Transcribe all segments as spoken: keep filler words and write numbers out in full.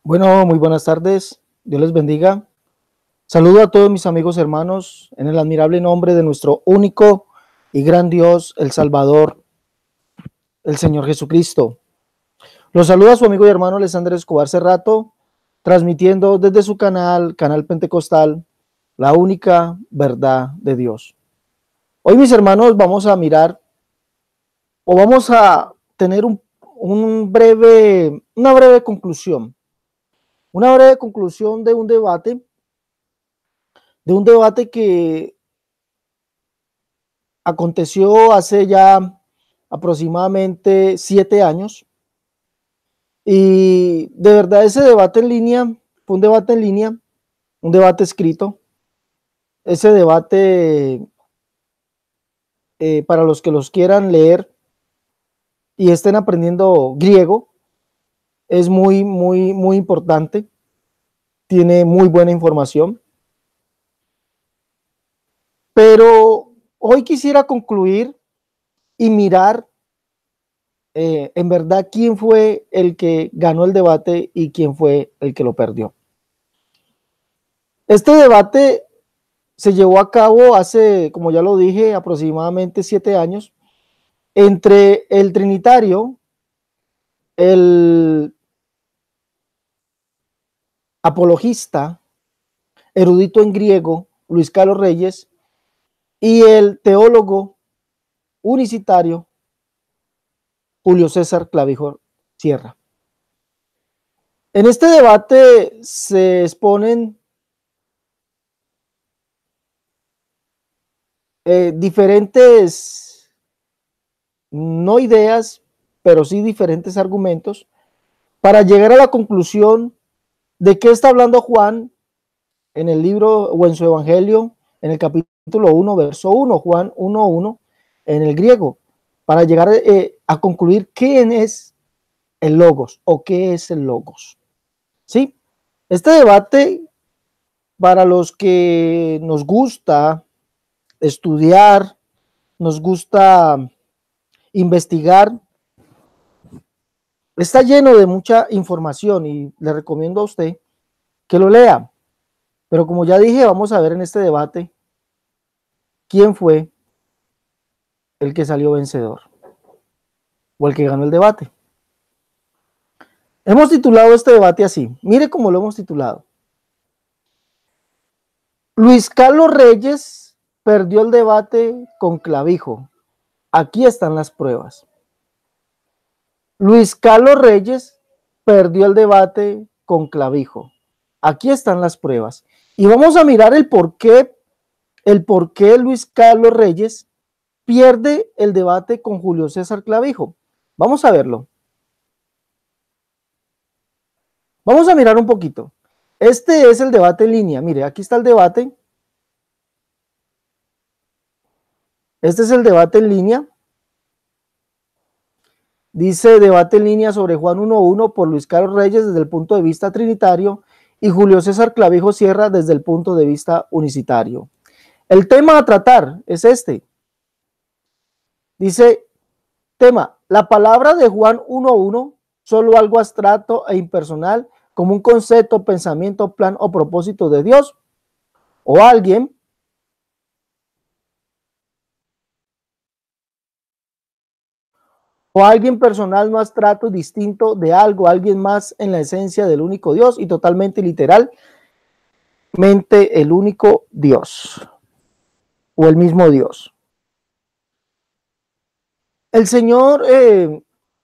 Bueno, muy buenas tardes. Dios les bendiga. Saludo a todos mis amigos hermanos en el admirable nombre de nuestro único y gran Dios, el Salvador, el Señor Jesucristo. Los saluda su amigo y hermano Alessandro Escobar Cerrato, transmitiendo desde su canal, Canal Pentecostal, la única verdad de Dios. Hoy, mis hermanos, vamos a mirar o vamos a tener un, un breve, una breve conclusión. Una breve conclusión de un debate, de un debate que aconteció hace ya aproximadamente siete años. Y de verdad ese debate en línea fue un debate en línea, un debate escrito. Ese debate, eh, para los que los quieran leer y estén aprendiendo griego, es muy, muy, muy importante. Tiene muy buena información. Pero hoy quisiera concluir y mirar eh, en verdad quién fue el que ganó el debate y quién fue el que lo perdió. Este debate se llevó a cabo hace, como ya lo dije, aproximadamente siete años, entre el trinitario, el apologista, erudito en griego, Luis Carlos Reyes, y el teólogo unicitario, Julio César Clavijo Sierra. En este debate se exponen eh, diferentes, no ideas, pero sí diferentes argumentos para llegar a la conclusión de qué está hablando Juan en el libro o en su evangelio, en el capítulo uno, verso uno, Juan uno uno, en el griego, para llegar eh, a concluir quién es el logos o qué es el logos. ¿Sí? Este debate, para los que nos gusta estudiar, nos gusta investigar, está lleno de mucha información y le recomiendo a usted que lo lea. Pero como ya dije, vamos a ver en este debate quién fue el que salió vencedor o el que ganó el debate. Hemos titulado este debate así. Mire cómo lo hemos titulado. Luis Carlos Reyes perdió el debate con Clavijo. Aquí están las pruebas. Luis Carlos Reyes perdió el debate con Clavijo. Aquí están las pruebas. Y vamos a mirar el por qué, el por qué Luis Carlos Reyes pierde el debate con Julio César Clavijo. Vamos a verlo. Vamos a mirar un poquito. Este es el debate en línea. Mire, aquí está el debate. Este es el debate en línea. Dice debate en línea sobre Juan uno uno por Luis Carlos Reyes desde el punto de vista trinitario y Julio César Clavijo Sierra desde el punto de vista unicitario. El tema a tratar es este. Dice, tema, la palabra de Juan uno uno, solo algo abstracto e impersonal, como un concepto, pensamiento, plan o propósito de Dios, o alguien o alguien personal no abstracto, distinto de algo, alguien más en la esencia del único Dios y totalmente literalmente el único Dios o el mismo Dios. El Señor eh,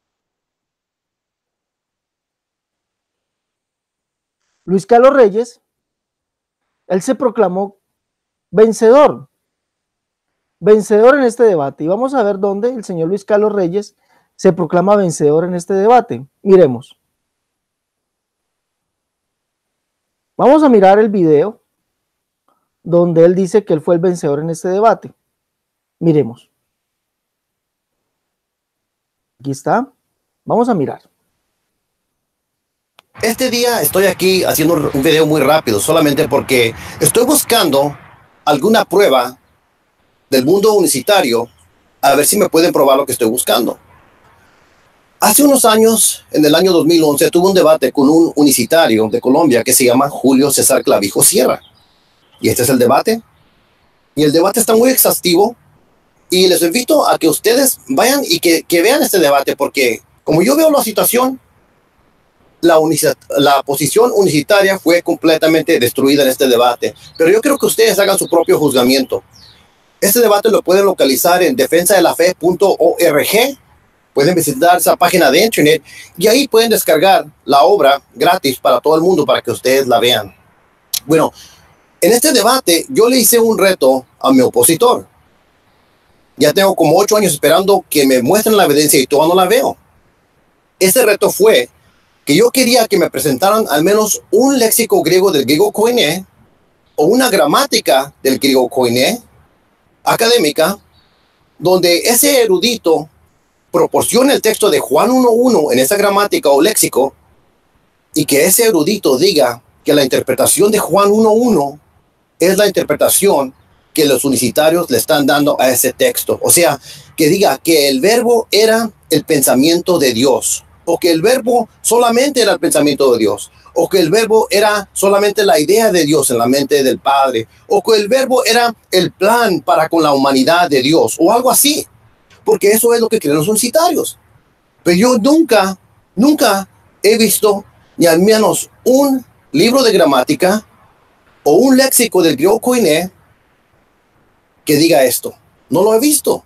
Luis Carlos Reyes, él se proclamó vencedor, vencedor en este debate. Y vamos a ver dónde el señor Luis Carlos Reyes se proclama vencedor en este debate. Miremos. Vamos a mirar el video donde él dice que él fue el vencedor en este debate. Miremos. Aquí está. Vamos a mirar. Este día estoy aquí haciendo un video muy rápido, solamente porque estoy buscando alguna prueba del mundo unicitario, a ver si me pueden probar lo que estoy buscando. Hace unos años, en el año dos mil once, tuve un debate con un unicitario de Colombia que se llama Julio César Clavijo Sierra. Y este es el debate. Y el debate está muy exhaustivo. Y les invito a que ustedes vayan y que, que vean este debate, porque como yo veo la situación, la, la posición unicitaria fue completamente destruida en este debate. Pero yo creo que ustedes hagan su propio juzgamiento. Este debate lo pueden localizar en defensa de la fe punto org. Pueden visitar esa página de internet y ahí pueden descargar la obra gratis para todo el mundo para que ustedes la vean. Bueno, en este debate yo le hice un reto a mi opositor. Ya tengo como ocho años esperando que me muestren la evidencia y todavía no la veo. Ese reto fue que yo quería que me presentaran al menos un léxico griego del griego koiné o una gramática del griego koiné académica donde ese erudito proporcione el texto de Juan uno uno en esa gramática o léxico y que ese erudito diga que la interpretación de Juan uno uno es la interpretación que los unicitarios le están dando a ese texto. O sea, que diga que el verbo era el pensamiento de Dios, o que el verbo solamente era el pensamiento de Dios, o que el verbo era solamente la idea de Dios en la mente del Padre, o que el verbo era el plan para con la humanidad de Dios, o algo así. Porque eso es lo que creen los unicitarios. Pero yo nunca, nunca he visto ni al menos un libro de gramática o un léxico del griego koiné que diga esto. No lo he visto.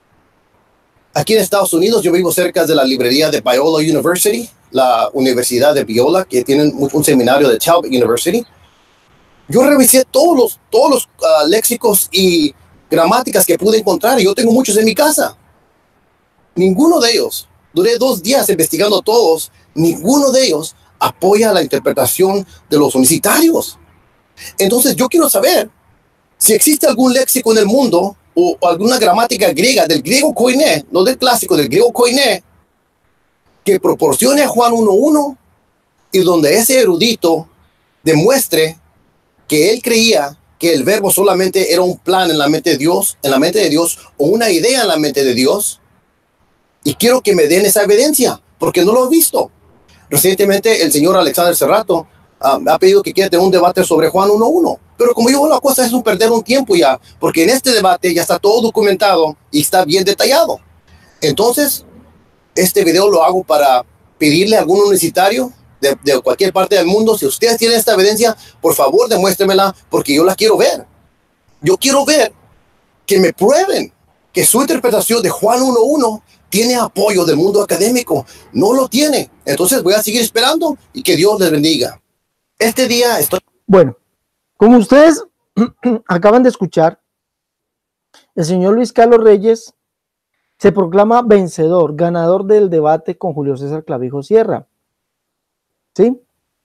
Aquí en Estados Unidos yo vivo cerca de la librería de Biola University, la Universidad de Biola, que tienen un seminario de Talbot University. Yo revisé todos los, todos los uh, léxicos y gramáticas que pude encontrar y yo tengo muchos en mi casa. Ninguno de ellos, duré dos días investigando todos, ninguno de ellos apoya la interpretación de los unicitarios. Entonces yo quiero saber si existe algún léxico en el mundo o, o alguna gramática griega del griego koiné, no del clásico, del griego koiné, que proporcione a Juan uno uno y donde ese erudito demuestre que él creía que el verbo solamente era un plan en la mente de Dios, en la mente de Dios, o una idea en la mente de Dios. Y quiero que me den esa evidencia, porque no lo he visto. Recientemente el señor Alexander Serrato uh, ha pedido que quiera tener un debate sobre Juan uno uno. Pero como yo, la cosa es un perder un tiempo ya, porque en este debate ya está todo documentado y está bien detallado. Entonces, este video lo hago para pedirle a algún unicitario de, de cualquier parte del mundo, si ustedes tienen esta evidencia, por favor demuéstrenmela, porque yo la quiero ver. Yo quiero ver que me prueben que su interpretación de Juan uno uno tiene apoyo del mundo académico. No lo tiene. Entonces voy a seguir esperando y que Dios les bendiga. Este día estoy... Bueno, como ustedes acaban de escuchar, el señor Luis Carlos Reyes se proclama vencedor, ganador del debate con Julio César Clavijo Sierra. ¿Sí?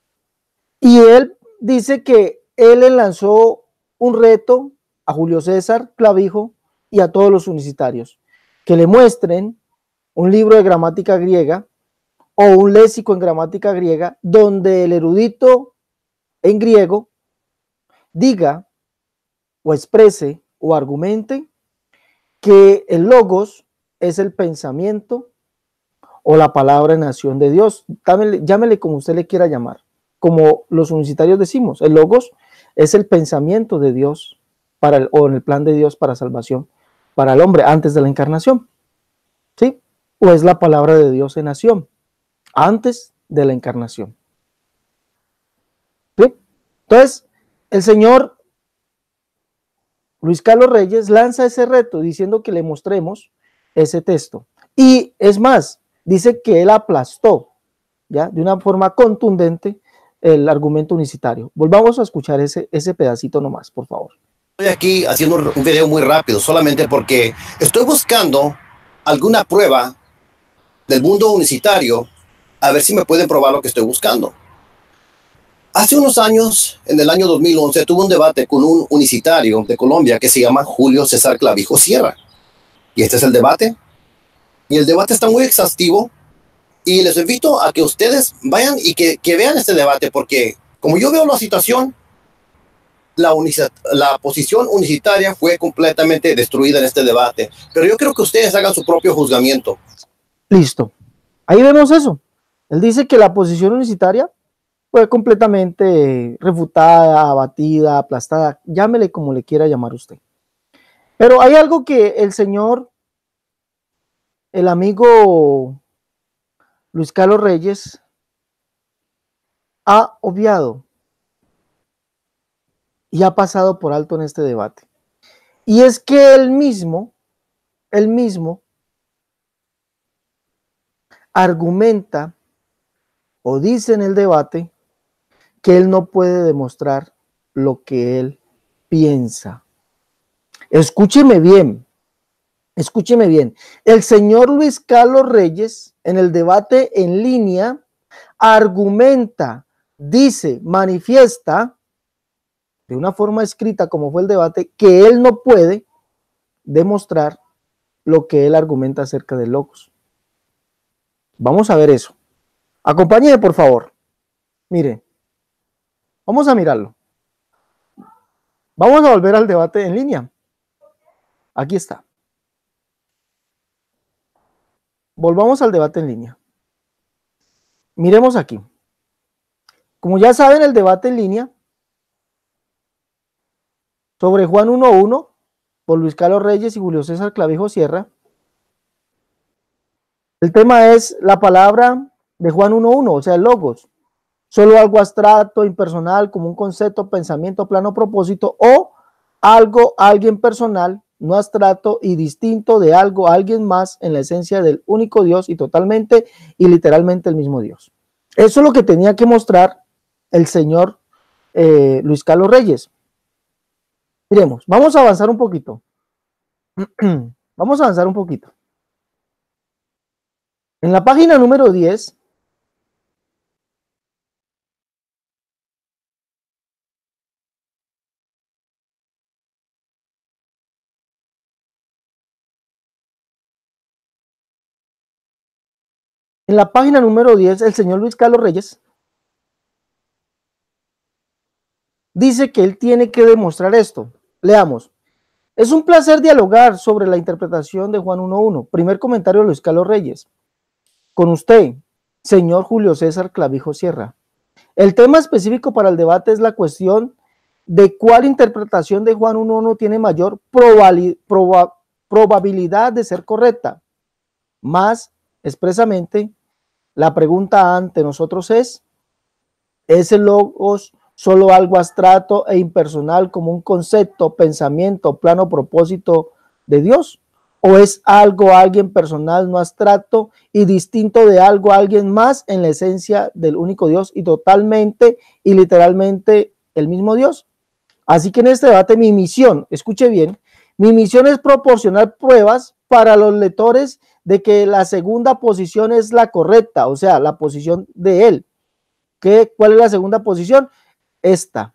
Y él dice que él le lanzó un reto a Julio César Clavijo y a todos los unicitarios, que le muestren un libro de gramática griega o un léxico en gramática griega donde el erudito en griego diga o exprese o argumente que el logos es el pensamiento o la palabra en acción de Dios. Llámele, llámele como usted le quiera llamar. Como los unicitarios decimos, el logos es el pensamiento de Dios para el, o en el plan de Dios para salvación para el hombre antes de la encarnación. ¿Sí? O es la palabra de Dios en acción antes de la encarnación. ¿Sí? Entonces, el señor Luis Carlos Reyes lanza ese reto diciendo que le mostremos ese texto. Y es más, dice que él aplastó, ¿ya?, de una forma contundente el argumento unicitario. Volvamos a escuchar ese, ese pedacito nomás, por favor. Estoy aquí haciendo un video muy rápido, solamente porque estoy buscando alguna prueba del mundo unicitario, a ver si me pueden probar lo que estoy buscando. Hace unos años, en el año dos mil once, tuve un debate con un unicitario de Colombia que se llama Julio César Clavijo Sierra. Y este es el debate. Y el debate está muy exhaustivo. Y les invito a que ustedes vayan y que, que vean este debate, porque como yo veo la situación, la, la posición unicitaria fue completamente destruida en este debate. Pero yo creo que ustedes hagan su propio juzgamiento. Listo. Ahí vemos eso. Él dice que la posición unicitaria fue completamente refutada, abatida, aplastada, llámele como le quiera llamar usted. Pero hay algo que el señor, el amigo Luis Carlos Reyes, ha obviado y ha pasado por alto en este debate. Y es que él mismo, él mismo argumenta o dice en el debate que él no puede demostrar lo que él piensa. Escúcheme bien, escúcheme bien. El señor Luis Carlos Reyes, en el debate en línea, argumenta, dice, manifiesta, de una forma escrita como fue el debate, que él no puede demostrar lo que él argumenta acerca del logos. Vamos a ver eso. Acompáñeme, por favor. Mire, vamos a mirarlo. Vamos a volver al debate en línea. Aquí está. Volvamos al debate en línea. Miremos aquí. Como ya saben, el debate en línea sobre Juan uno uno por Luis Carlos Reyes y Julio César Clavijo Sierra. El tema es la palabra de Juan uno uno, o sea, el logos. Solo algo abstracto, impersonal, como un concepto, pensamiento, plano, propósito, o algo, alguien personal, no abstracto y distinto de algo, alguien más en la esencia del único Dios y totalmente y literalmente el mismo Dios. Eso es lo que tenía que mostrar el señor eh, Luis Carlos Reyes. Miremos, vamos a avanzar un poquito. Vamos a avanzar un poquito. En la página número diez, en la página número diez, el señor Luis Carlos Reyes dice que él tiene que demostrar esto. Leamos. Es un placer dialogar sobre la interpretación de Juan uno uno. Primer comentario de Luis Carlos Reyes. Con usted, señor Julio César Clavijo Sierra. El tema específico para el debate es la cuestión de cuál interpretación de Juan uno uno tiene mayor probabilidad, proba, probabilidad de ser correcta. Más expresamente, la pregunta ante nosotros es, ¿es el logos solo algo abstracto e impersonal como un concepto, pensamiento, plano, propósito de Dios? ¿O es algo, alguien personal, no abstracto y distinto de algo, alguien más en la esencia del único Dios y totalmente y literalmente el mismo Dios? Así que en este debate mi misión, escuche bien, mi misión es proporcionar pruebas para los lectores de que la segunda posición es la correcta, o sea, la posición de él. ¿Qué, ¿Cuál es la segunda posición? Esta.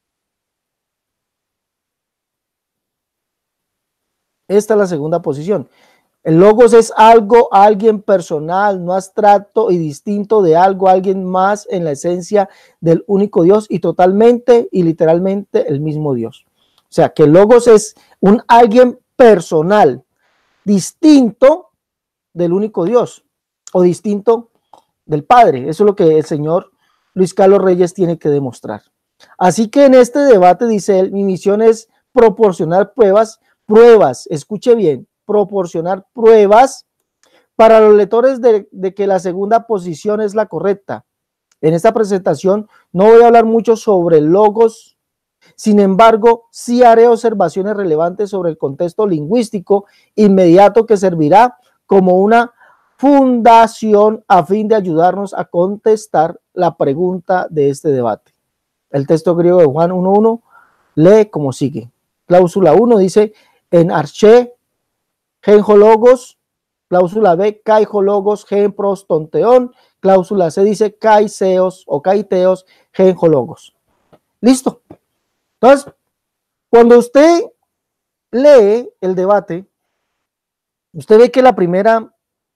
Esta es la segunda posición. El logos es algo, alguien personal, no abstracto y distinto de algo, alguien más en la esencia del único Dios y totalmente y literalmente el mismo Dios. O sea, que el logos es un alguien personal, distinto del único Dios o distinto del Padre. Eso es lo que el señor Luis Carlos Reyes tiene que demostrar. Así que en este debate, dice él, mi misión es proporcionar pruebas, pruebas, escuche bien, proporcionar pruebas para los lectores de, de que la segunda posición es la correcta. En esta presentación no voy a hablar mucho sobre logos, sin embargo, sí haré observaciones relevantes sobre el contexto lingüístico inmediato que servirá como una fundación a fin de ayudarnos a contestar la pregunta de este debate. El texto griego de Juan uno uno lee como sigue. Cláusula uno dice, en arché, genjologos, cláusula B, caijologos, genprostonteón, cláusula C dice caiseos o caiteos, genjologos. Listo. Entonces, cuando usted lee el debate, usted ve que la primera,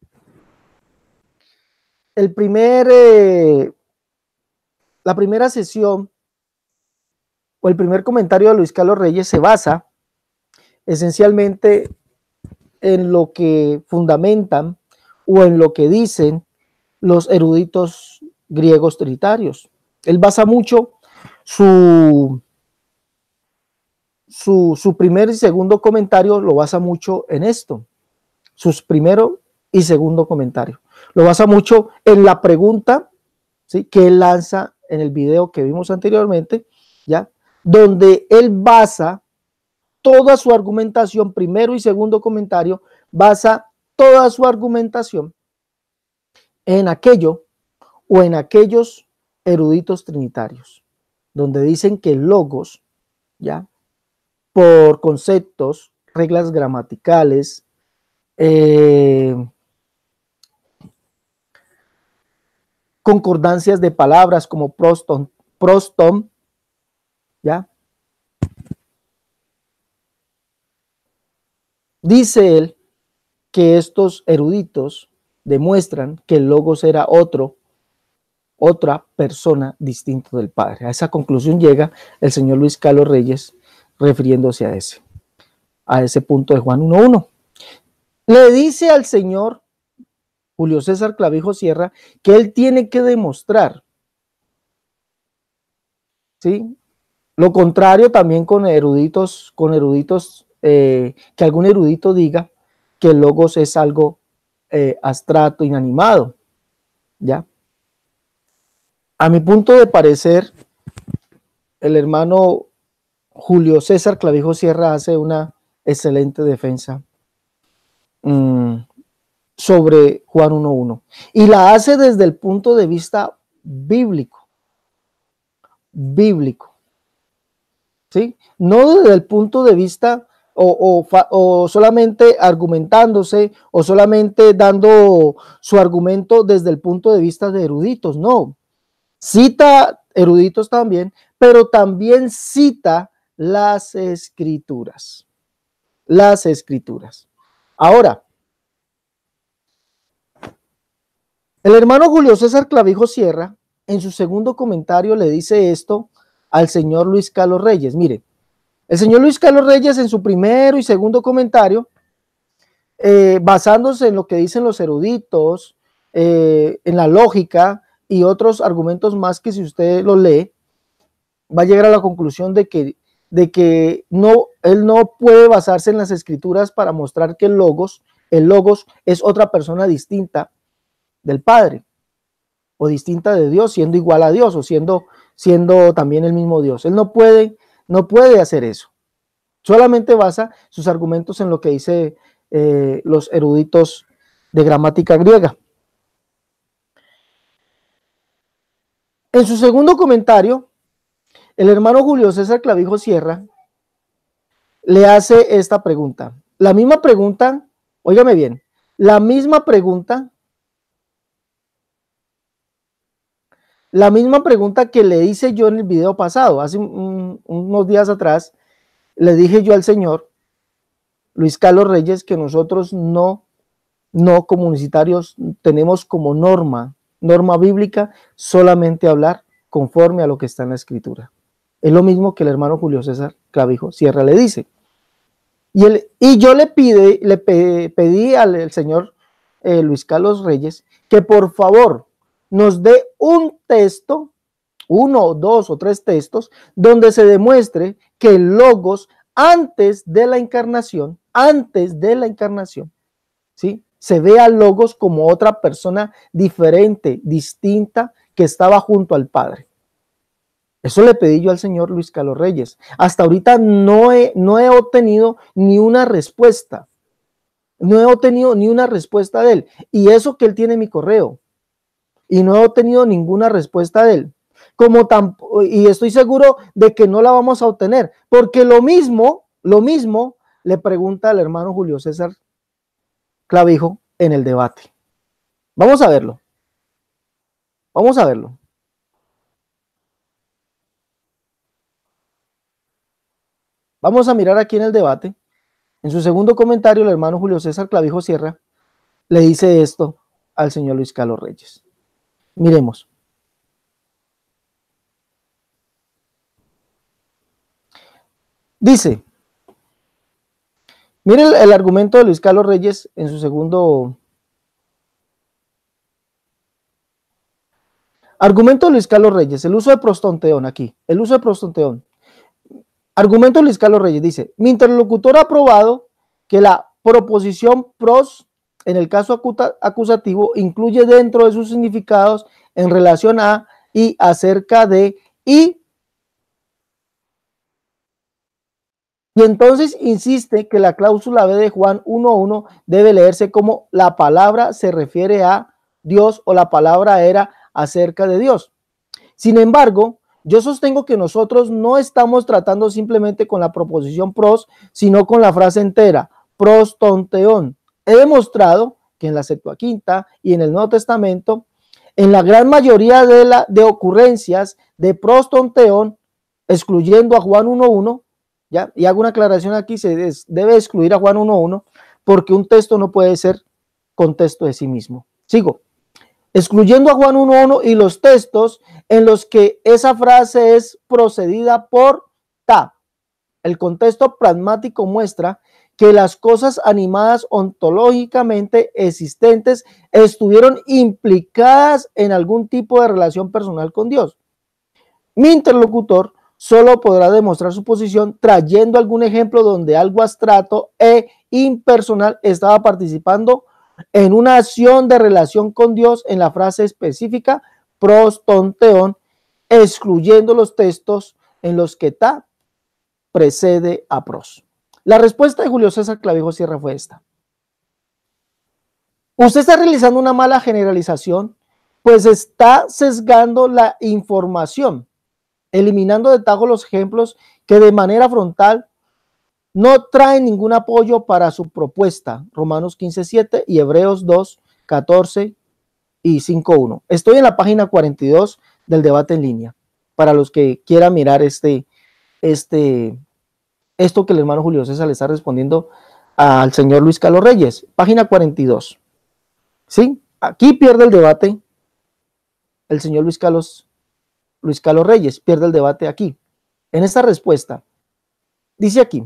el primer, eh, la primera sesión o el primer comentario de Luis Carlos Reyes se basa esencialmente en lo que fundamentan o en lo que dicen los eruditos griegos trinitarios. Él basa mucho su, su, su primer y segundo comentario, lo basa mucho en esto, sus primero y segundo comentario. Lo basa mucho en la pregunta, ¿sí?, que él lanza en el video que vimos anteriormente, ¿ya?, donde él basa toda su argumentación, primero y segundo comentario, basa toda su argumentación en aquello o en aquellos eruditos trinitarios, donde dicen que el logos, ya, por conceptos, reglas gramaticales, eh, concordancias de palabras como proston, prostom, ya, dice él que estos eruditos demuestran que el logos era otro, otra persona distinta del Padre. A esa conclusión llega el señor Luis Carlos Reyes, refiriéndose a ese, a ese punto de Juan uno uno. Le dice al señor Julio César Clavijo Sierra que él tiene que demostrar, ¿sí?, lo contrario también con eruditos, con eruditos, eh, que algún erudito diga que el logos es algo eh, abstracto, inanimado, ¿ya? A mi punto de parecer, el hermano Julio César Clavijo Sierra hace una excelente defensa mmm, sobre Juan uno uno, y la hace desde el punto de vista bíblico, bíblico, ¿sí? No desde el punto de vista o, o, o solamente argumentándose o solamente dando su argumento desde el punto de vista de eruditos, no. Cita eruditos también, pero también cita las escrituras. Las escrituras. Ahora, el hermano Julio César Clavijo Sierra, en su segundo comentario, le dice esto al señor Luis Carlos Reyes. Mire, el señor Luis Carlos Reyes, en su primero y segundo comentario, eh, basándose en lo que dicen los eruditos, eh, en la lógica y otros argumentos más que si usted los lee, va a llegar a la conclusión de que, de que no, él no puede basarse en las escrituras para mostrar que el logos, el logos es otra persona distinta del Padre o distinta de Dios, siendo igual a Dios o siendo, siendo también el mismo Dios. Él no puede, no puede hacer eso. Solamente basa sus argumentos en lo que dice eh, los eruditos de gramática griega. En su segundo comentario, el hermano Julio César Clavijo Sierra le hace esta pregunta. La misma pregunta, óigame bien, la misma pregunta, la misma pregunta que le hice yo en el video pasado, hace un, unos días atrás, le dije yo al señor Luis Carlos Reyes que nosotros no, no comunitarios tenemos como norma, norma bíblica, solamente hablar conforme a lo que está en la escritura. Es lo mismo que el hermano Julio César Clavijo Sierra le dice. Y, él, y yo le, pide, le pe, pedí al el señor eh, Luis Carlos Reyes que por favor nos dé un texto, uno, dos o tres textos, donde se demuestre que el logos antes de la encarnación, antes de la encarnación, ¿sí?, se ve al logos como otra persona diferente, distinta, que estaba junto al Padre. Eso le pedí yo al señor Luis Carlos Reyes. Hasta ahorita no he, no he obtenido ni una respuesta. No he obtenido ni una respuesta de él. Y eso que él tiene mi correo. Y no he obtenido ninguna respuesta de él. Como tan, y estoy seguro de que no la vamos a obtener. Porque lo mismo, lo mismo le pregunta al hermano Julio César Clavijo en el debate. Vamos a verlo. Vamos a verlo. Vamos a mirar aquí en el debate. En su segundo comentario, el hermano Julio César Clavijo Sierra le dice esto al señor Luis Carlos Reyes. Miremos. Dice, mire el, el argumento de Luis Carlos Reyes en su segundo Argumento de Luis Carlos Reyes, el uso de prostonteón aquí, el uso de prostonteón. Argumento de Luis Carlos Reyes dice, mi interlocutor ha probado que la proposición pros, en el caso acusativo, incluye dentro de sus significados en relación a y acerca de y, y entonces insiste que la cláusula B de Juan uno uno debe leerse como la palabra se refiere a Dios o la palabra era acerca de Dios. Sin embargo, yo sostengo que nosotros no estamos tratando simplemente con la proposición pros, sino con la frase entera, prostonteón. He demostrado que en la Septuaginta y en el Nuevo Testamento, en la gran mayoría de, la, de ocurrencias de prostonteón, excluyendo a Juan uno uno, ¿ya? Y hago una aclaración aquí, se des, debe excluir a Juan uno uno, porque un texto no puede ser contexto de sí mismo. Sigo. Excluyendo a Juan uno uno y los textos en los que esa frase es procedida por ta. El contexto pragmático muestra que las cosas animadas ontológicamente existentes estuvieron implicadas en algún tipo de relación personal con Dios. Mi interlocutor solo podrá demostrar su posición trayendo algún ejemplo donde algo abstracto e impersonal estaba participando en una acción de relación con Dios en la frase específica prostonteón, excluyendo los textos en los que ta precede a pros. La respuesta de Julio César Clavijo Sierra fue esta. Usted está realizando una mala generalización, pues está sesgando la información, eliminando de tajo los ejemplos que de manera frontal no traen ningún apoyo para su propuesta. Romanos quince siete y Hebreos dos catorce y cinco uno. Estoy en la página cuarenta y dos del debate en línea, para los que quieran mirar este, este, esto que el hermano Julio César le está respondiendo al señor Luis Carlos Reyes. Página cuarenta y dos. ¿Sí? Aquí pierde el debate el señor Luis Carlos, Luis Carlos Reyes, pierde el debate aquí. En esta respuesta, dice aquí,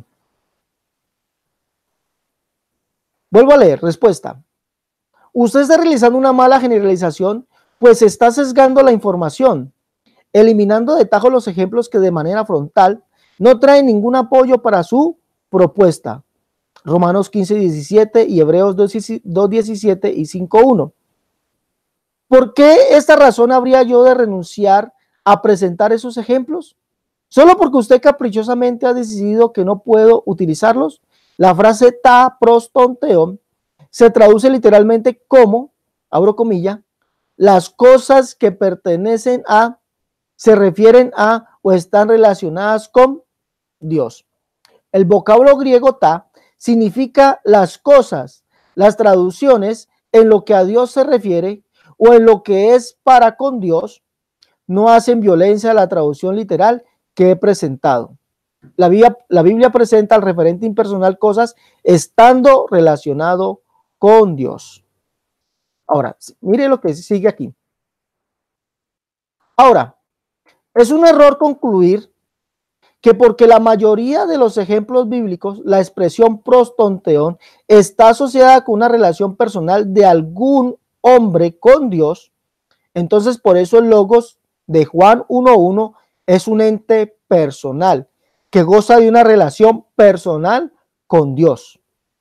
vuelvo a leer, respuesta. Usted está realizando una mala generalización, pues está sesgando la información, eliminando de tajo los ejemplos que de manera frontal no traen ningún apoyo para su propuesta. Romanos quince diecisiete y Hebreos dos diecisiete y cinco uno. ¿Por qué esta razón habría yo de renunciar a presentar esos ejemplos? ¿Solo porque usted caprichosamente ha decidido que no puedo utilizarlos? La frase ta prostonteón se traduce literalmente como, abro comilla, las cosas que pertenecen a, se refieren a o están relacionadas con Dios. El vocablo griego ta significa las cosas. Las traducciones en lo que a Dios se refiere o en lo que es para con Dios no hacen violencia a la traducción literal que he presentado. La Biblia, la Biblia presenta al referente impersonal cosas estando relacionado con Dios. Ahora, mire lo que sigue aquí. Ahora, es un error concluir que porque la mayoría de los ejemplos bíblicos, la expresión prostonteón está asociada con una relación personal de algún hombre con Dios, entonces por eso el logos de Juan uno uno es un ente personal que goza de una relación personal con Dios.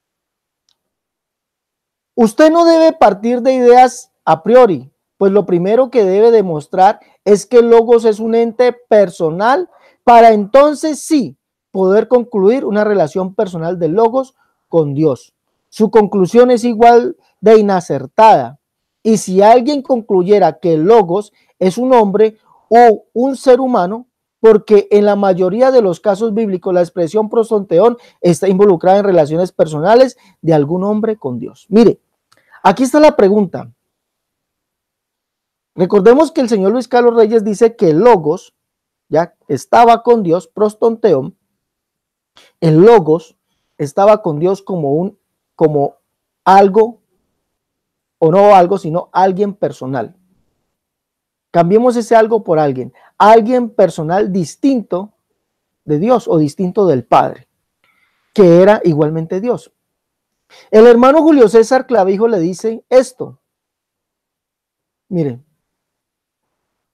Usted no debe partir de ideas a priori, pues lo primero que debe demostrar es que el logos es un ente personal para entonces sí poder concluir una relación personal del logos con Dios. Su conclusión es igual de inacertada. Y si alguien concluyera que el logos es un hombre o un ser humano, porque en la mayoría de los casos bíblicos la expresión prostonteón está involucrada en relaciones personales de algún hombre con Dios. Mire, aquí está la pregunta. Recordemos que el señor Luis Carlos Reyes dice que el logos ya estaba con Dios, prostonteón. El logos estaba con Dios como un, como algo, o no algo, sino alguien personal. Cambiemos ese algo por alguien, alguien personal distinto de Dios o distinto del Padre, que era igualmente Dios. El hermano Julio César Clavijo le dice esto. Miren,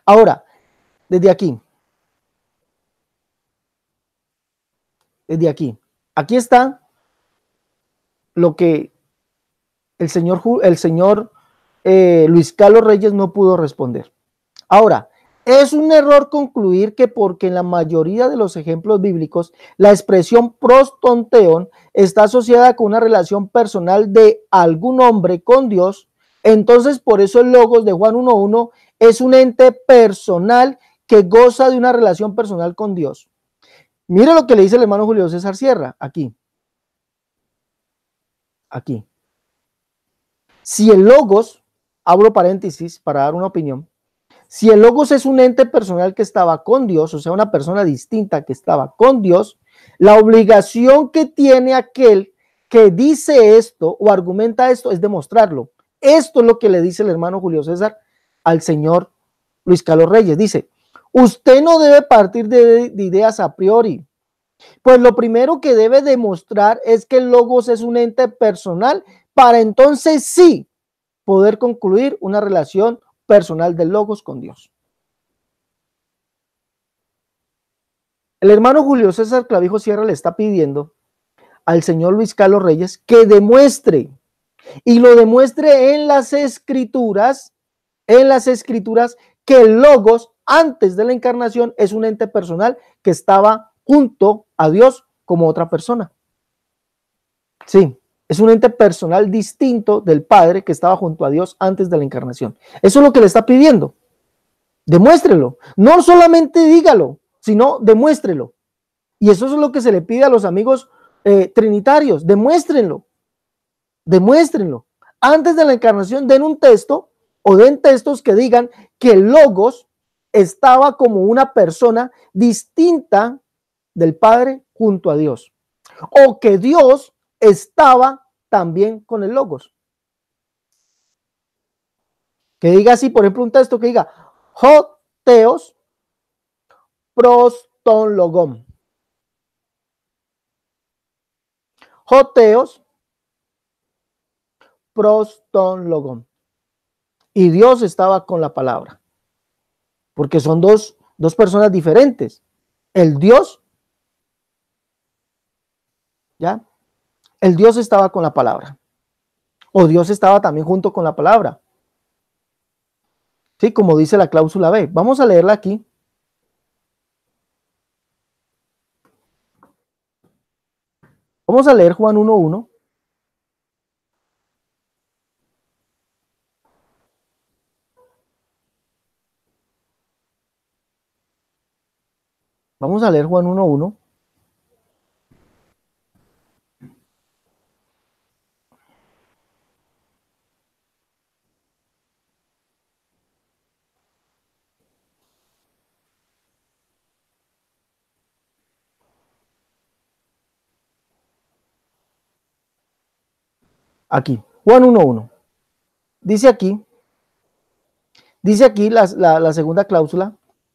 Ahora, desde aquí, desde aquí, aquí está lo que el señor, el señor eh, Luis Carlos Reyes no pudo responder. Ahora, es un error concluir que porque en la mayoría de los ejemplos bíblicos la expresión prostonteon está asociada con una relación personal de algún hombre con Dios, entonces por eso el logos de Juan uno uno es un ente personal que goza de una relación personal con Dios. Mire lo que le dice el hermano Julio César Sierra, aquí. Aquí. Si el logos, abro paréntesis para dar una opinión, si el logos es un ente personal que estaba con Dios, o sea, una persona distinta que estaba con Dios, la obligación que tiene aquel que dice esto o argumenta esto es demostrarlo. Esto es lo que le dice el hermano Julio César al señor Luis Carlos Reyes. Dice, usted no debe partir de, de ideas a priori, pues lo primero que debe demostrar es que el logos es un ente personal para entonces sí poder concluir una relación personal del logos con Dios. El hermano Julio César Clavijo Sierra le está pidiendo al señor Luis Carlos Reyes que demuestre, y lo demuestre en las escrituras, en las escrituras, que el logos antes de la encarnación es un ente personal que estaba junto a Dios como otra persona. Sí, es un ente personal distinto del Padre que estaba junto a Dios antes de la encarnación. Eso es lo que le está pidiendo. Demuéstrelo. No solamente dígalo, sino demuéstrelo. Y eso es lo que se le pide a los amigos eh, trinitarios. Demuéstrenlo. Demuéstrenlo. Antes de la encarnación den un texto o den textos que digan que el logos estaba como una persona distinta del Padre junto a Dios. O que Dios estaba también con el logos. Que diga así, por ejemplo, un texto que diga Joteos proston logom. Joteos proston logom. Y Dios estaba con la palabra. Porque son dos, dos personas diferentes. El Dios, ¿ya? El Dios estaba con la palabra. O Dios estaba también junto con la palabra. Sí, como dice la cláusula B. Vamos a leerla aquí. Vamos a leer Juan uno uno. Vamos a leer Juan uno uno. Aquí, Juan uno uno. Dice aquí, dice aquí la, la, la segunda cláusula.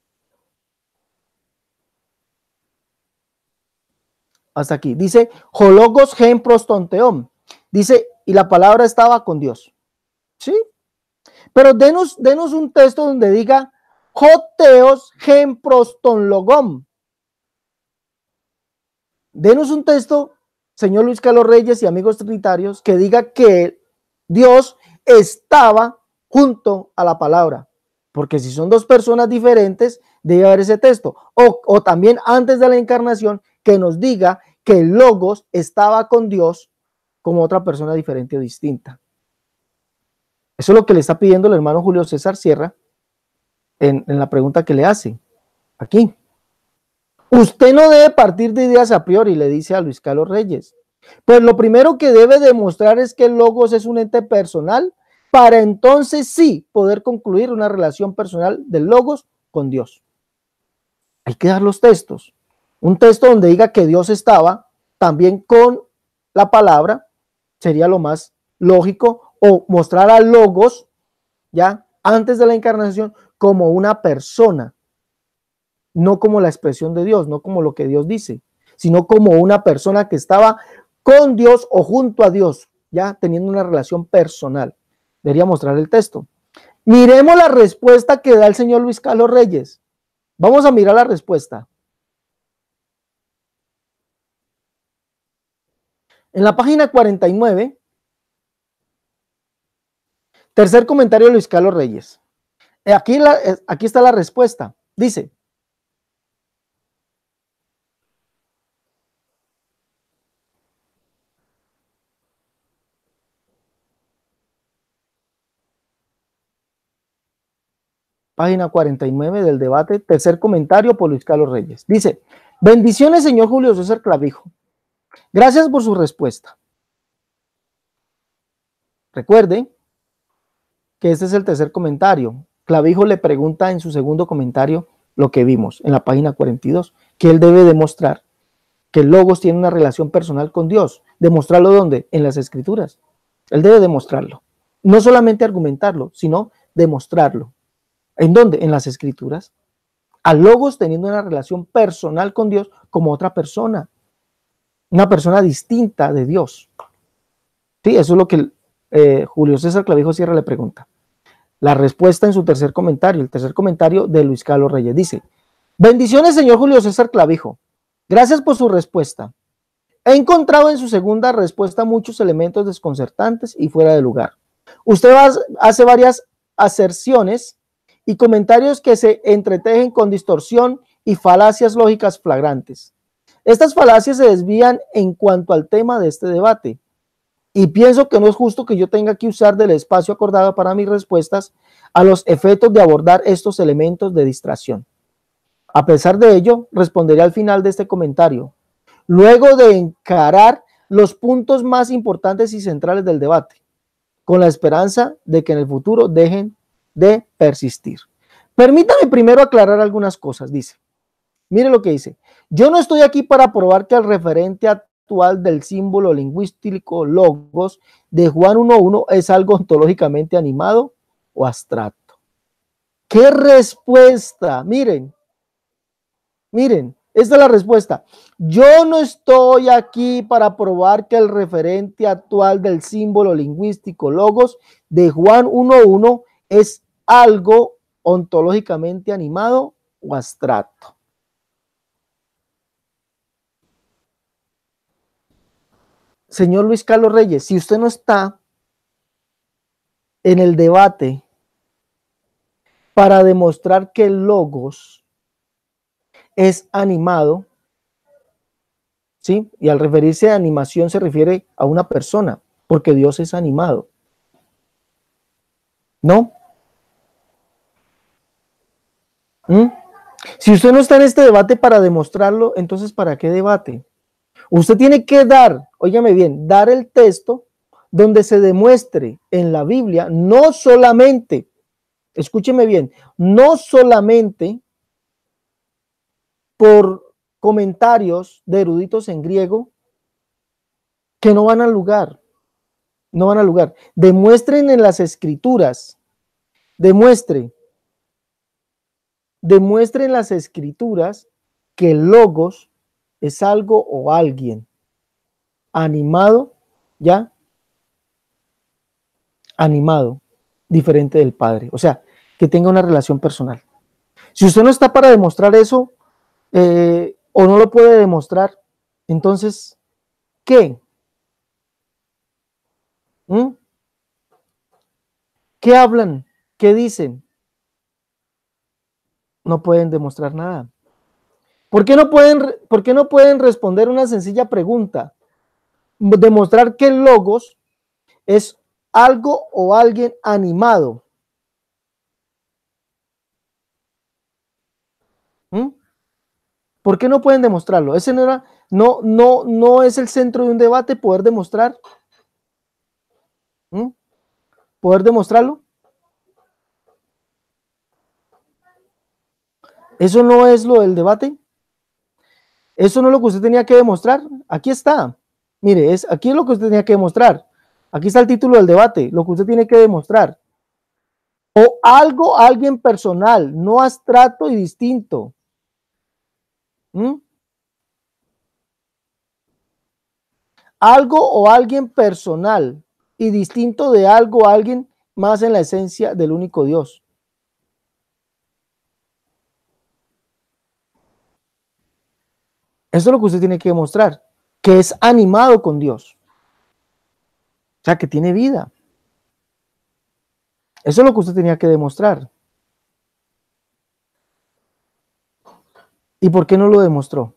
Hasta aquí. Dice, hologos gen prostonteom. Dice, y la palabra estaba con Dios. ¿Sí? Pero denos, denos un texto donde diga, joteos gen proston logom. Denos un texto, señor Luis Carlos Reyes y amigos trinitarios, que diga que Dios estaba junto a la palabra. Porque si son dos personas diferentes, debe haber ese texto. O, o también antes de la encarnación, que nos diga que el logos estaba con Dios como otra persona diferente o distinta. Eso es lo que le está pidiendo el hermano Julio César Sierra en, en la pregunta que le hace aquí. Usted no debe partir de ideas a priori, le dice a Luis Carlos Reyes. Pues lo primero que debe demostrar es que el logos es un ente personal para entonces sí poder concluir una relación personal del logos con Dios. Hay que dar los textos. Un texto donde diga que Dios estaba también con la palabra sería lo más lógico, o mostrar a logos ya antes de la encarnación como una persona, no como la expresión de Dios, no como lo que Dios dice, sino como una persona que estaba con Dios o junto a Dios, ya teniendo una relación personal. Debería mostrar el texto. Miremos la respuesta que da el señor Luis Carlos Reyes. Vamos a mirar la respuesta. En la página cuarenta y nueve, tercer comentario de Luis Carlos Reyes. Aquí, la, aquí está la respuesta. Dice: página cuarenta y nueve del debate, tercer comentario por Luis Carlos Reyes. Dice: bendiciones, señor Julio César Clavijo. Gracias por su respuesta. Recuerde que este es el tercer comentario. Clavijo le pregunta en su segundo comentario lo que vimos en la página cuarenta y dos, que él debe demostrar que el Logos tiene una relación personal con Dios. ¿Demostrarlo dónde? En las Escrituras. Él debe demostrarlo. No solamente argumentarlo, sino demostrarlo. ¿En dónde? En las Escrituras. Al Logos teniendo una relación personal con Dios como otra persona. Una persona distinta de Dios. Sí, eso es lo que eh, Julio César Clavijo Sierra le pregunta. La respuesta en su tercer comentario, el tercer comentario de Luis Carlos Reyes, dice: bendiciones, señor Julio César Clavijo. Gracias por su respuesta. He encontrado en su segunda respuesta muchos elementos desconcertantes y fuera de lugar. Usted hace varias aserciones y comentarios que se entretejen con distorsión y falacias lógicas flagrantes. Estas falacias se desvían en cuanto al tema de este debate. Y pienso que no es justo que yo tenga que usar del espacio acordado para mis respuestas a los efectos de abordar estos elementos de distracción. A pesar de ello, responderé al final de este comentario, luego de encarar los puntos más importantes y centrales del debate, con la esperanza de que en el futuro dejen de persistir. Permítame primero aclarar algunas cosas. Dice, mire lo que dice: yo no estoy aquí para probar que el referente a del símbolo lingüístico logos de Juan uno uno es algo ontológicamente animado o abstracto. ¿Qué respuesta? Miren, miren, esta es la respuesta. Yo no estoy aquí para probar que el referente actual del símbolo lingüístico logos de Juan uno uno es algo ontológicamente animado o abstracto. Señor Luis Carlos Reyes, si usted no está en el debate para demostrar que el logos es animado, ¿sí? Y al referirse a animación se refiere a una persona, porque Dios es animado. ¿No? ¿Mm? Si usted no está en este debate para demostrarlo, entonces ¿para qué debate? Usted tiene que dar, óigame bien, dar el texto donde se demuestre en la Biblia, no solamente, escúcheme bien, no solamente por comentarios de eruditos en griego que no van al lugar, no van al lugar. Demuestren en las Escrituras, demuestre, demuestre en las Escrituras que el logos es algo o alguien animado, ¿ya? Animado, diferente del Padre. O sea, que tenga una relación personal. Si usted no está para demostrar eso, eh, o no lo puede demostrar, entonces, ¿qué? ¿Mm? ¿Qué hablan? ¿Qué dicen? No pueden demostrar nada. ¿Por qué no pueden, por qué no pueden responder una sencilla pregunta? Demostrar que el logos es algo o alguien animado. ¿Mm? ¿Por qué no pueden demostrarlo? Ese no era, no, no, no es el centro de un debate poder demostrar. ¿Mm? ¿Poder demostrarlo? ¿Eso no es lo del debate? ¿Eso no es lo que usted tenía que demostrar? Aquí está. Mire, es, aquí es lo que usted tenía que demostrar. Aquí está el título del debate, lo que usted tiene que demostrar. O algo, alguien personal, no abstracto y distinto. ¿Mm? Algo o alguien personal y distinto de algo o alguien más en la esencia del único Dios. Eso es lo que usted tiene que demostrar, que es animado con Dios. O sea, que tiene vida. Eso es lo que usted tenía que demostrar. ¿Y por qué no lo demostró?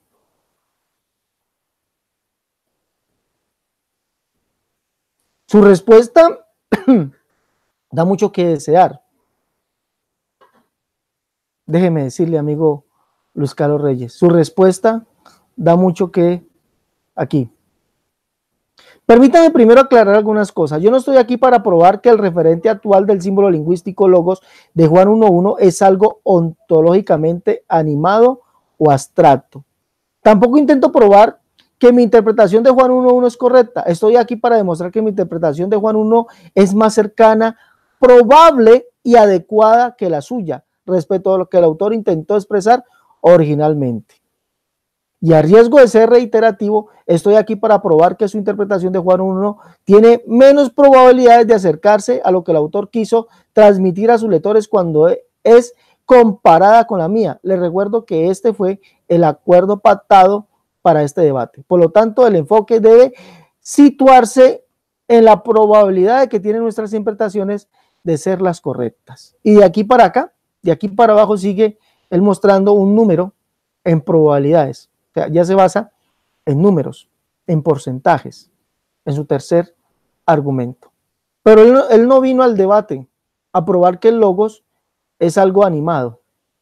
Su respuesta da mucho que desear. Déjeme decirle, amigo Luis Carlos Reyes, su respuesta da mucho que aquí. Permítame primero aclarar algunas cosas. Yo no estoy aquí para probar que el referente actual del símbolo lingüístico logos de Juan uno punto uno es algo ontológicamente animado o abstracto. Tampoco intento probar que mi interpretación de Juan uno punto uno es correcta. Estoy aquí para demostrar que mi interpretación de Juan uno es más cercana, probable y adecuada que la suya, respecto a lo que el autor intentó expresar originalmente. Y a riesgo de ser reiterativo, estoy aquí para probar que su interpretación de Juan uno tiene menos probabilidades de acercarse a lo que el autor quiso transmitir a sus lectores cuando es comparada con la mía. Les recuerdo que este fue el acuerdo pactado para este debate. Por lo tanto, el enfoque debe situarse en la probabilidad de que tienen nuestras interpretaciones de ser las correctas. Y de aquí para acá, de aquí para abajo, sigue él mostrando un número en probabilidades. O sea, ya se basa en números, en porcentajes, en su tercer argumento. Pero él no, él no vino al debate a probar que el logos es algo animado.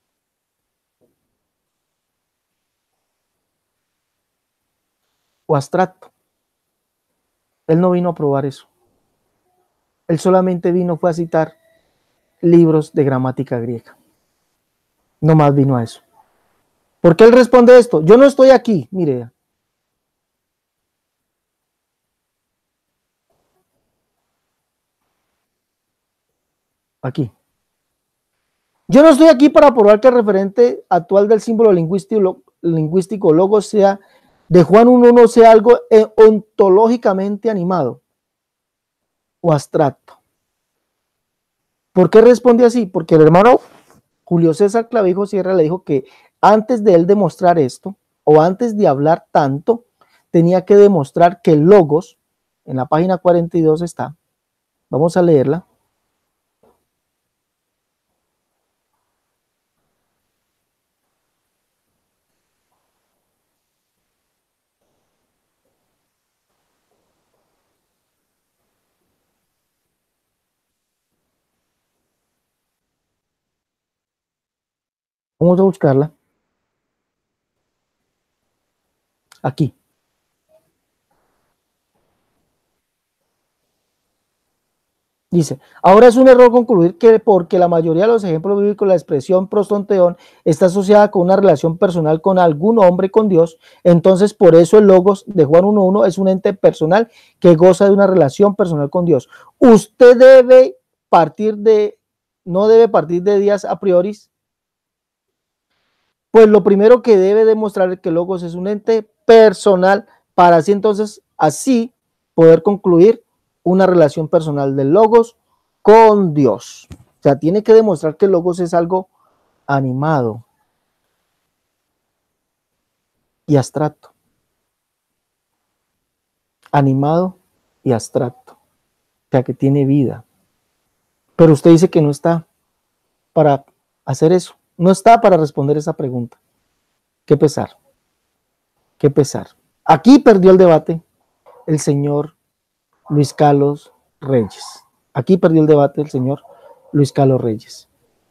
O abstracto. Él no vino a probar eso. Él solamente vino fue a citar libros de gramática griega. No más vino a eso. ¿Por qué él responde esto? Yo no estoy aquí, mire. Aquí. Yo no estoy aquí para probar que el referente actual del símbolo lingüístico, lingüístico logos sea de Juan uno punto uno sea algo ontológicamente animado o abstracto. ¿Por qué responde así? Porque el hermano Julio César Clavijo Sierra le dijo que antes de él demostrar esto, o antes de hablar tanto, tenía que demostrar que el logos, en la página cuarenta y dos está, vamos a leerla. Vamos a buscarla. Aquí. Dice, ahora es un error concluir que porque la mayoría de los ejemplos bíblicos la expresión prostonteón está asociada con una relación personal con algún hombre con Dios, entonces por eso el logos de Juan uno punto uno es un ente personal que goza de una relación personal con Dios. Usted debe partir de, no debe partir de días a priori, pues lo primero que debe demostrar es que el logos es un ente personal para así entonces, así poder concluir una relación personal del logos con Dios. O sea, tiene que demostrar que el logos es algo animado y abstracto. Animado y abstracto. O sea, que tiene vida. Pero usted dice que no está para hacer eso. No está para responder esa pregunta. Qué pesar. Qué pesar. Aquí perdió el debate el señor Luis Carlos Reyes. Aquí perdió el debate el señor Luis Carlos Reyes.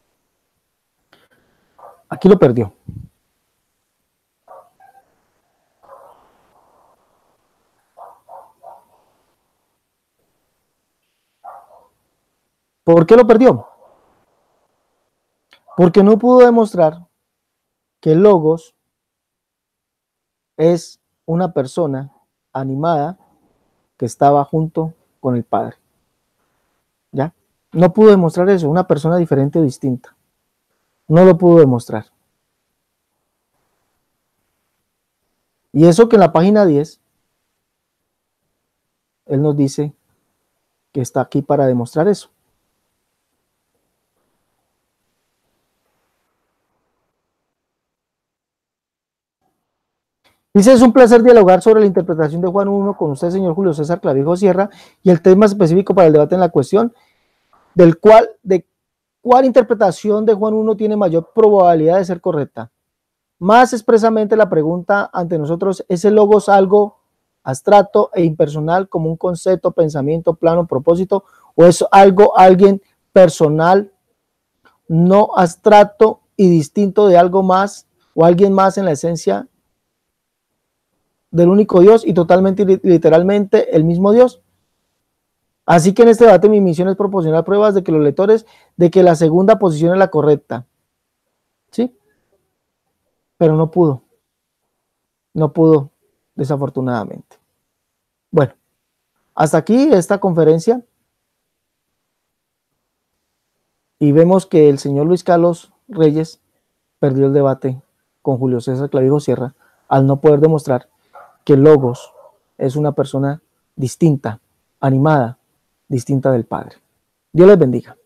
Aquí lo perdió. ¿Por qué lo perdió? Porque no pudo demostrar que el logos es una persona animada que estaba junto con el Padre. ¿Ya? No pudo demostrar eso, una persona diferente o distinta. No lo pudo demostrar. Y eso que en la página diez, él nos dice que está aquí para demostrar eso. Dice, es un placer dialogar sobre la interpretación de Juan uno con usted, señor Julio César Clavijo Sierra, y el tema específico para el debate en la cuestión, del cual, de cuál interpretación de Juan uno tiene mayor probabilidad de ser correcta. Más expresamente, la pregunta ante nosotros, ¿es el logos algo abstracto e impersonal como un concepto, pensamiento, plano, propósito, o es algo, alguien personal, no abstracto y distinto de algo más, o alguien más en la esencia del único Dios y totalmente y literalmente el mismo Dios? Así que en este debate mi misión es proporcionar pruebas de que los lectores, de que la segunda posición es la correcta. ¿Sí? Pero no pudo. No pudo, desafortunadamente. Bueno, hasta aquí esta conferencia. Y vemos que el señor Luis Carlos Reyes perdió el debate con Julio César Clavijo Sierra al no poder demostrar que Logos es una persona distinta, animada, distinta del Padre. Dios les bendiga.